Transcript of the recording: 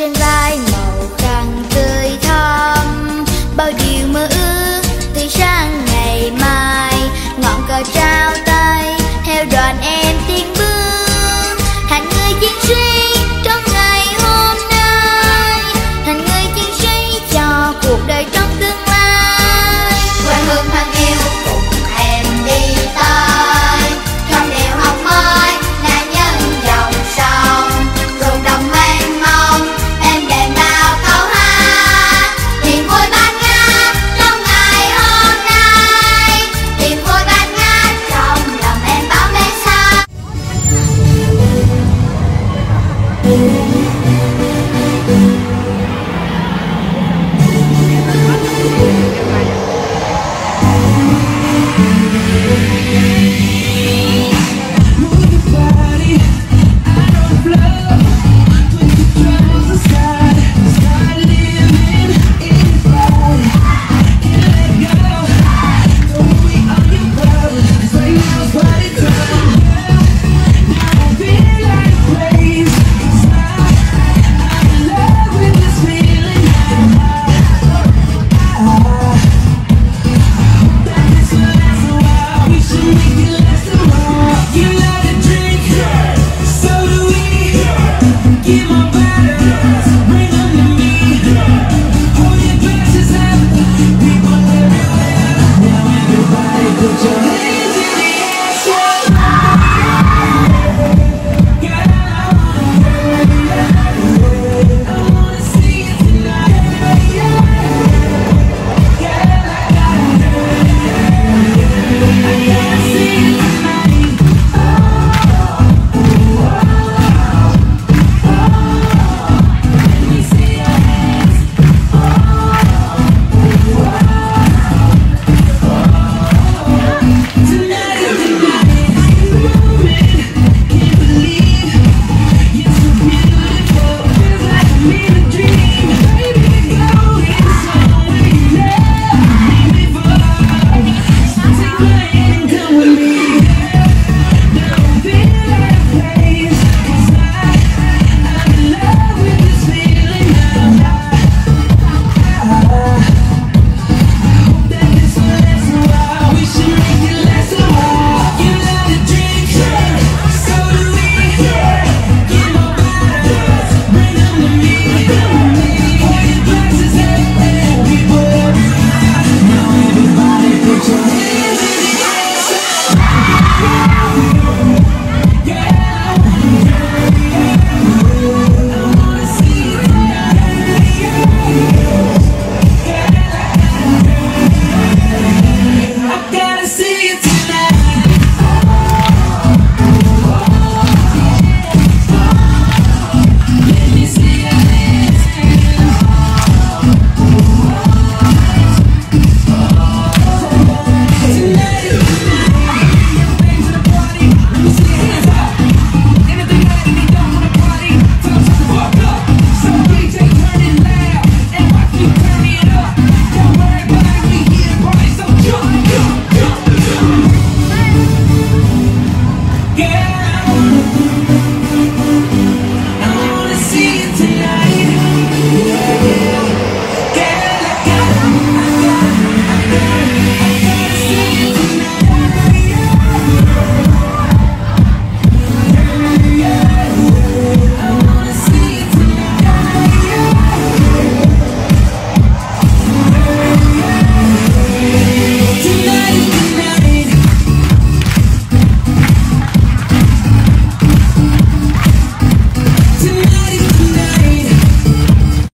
trên vai màu khăn tươi thắm, bao điều mơ ước tươi sáng ngày mai. Ngọn cờ trao tay theo đoàn em tiến bước, hành người chiến sĩ trong ngày hôm nay, hành người chiến sĩ cho cuộc đời trong tương lai. Quê hương thân yêu cùng em đi tới, trong điều học mới là những dòng sông, ruộng đồng mênh mông em đềm bao câu hát. Niềm vui bát ngát trong ngày hôm nay, niềm vui bát ngát trong lòng em bao mê say. Keep on better, bring on the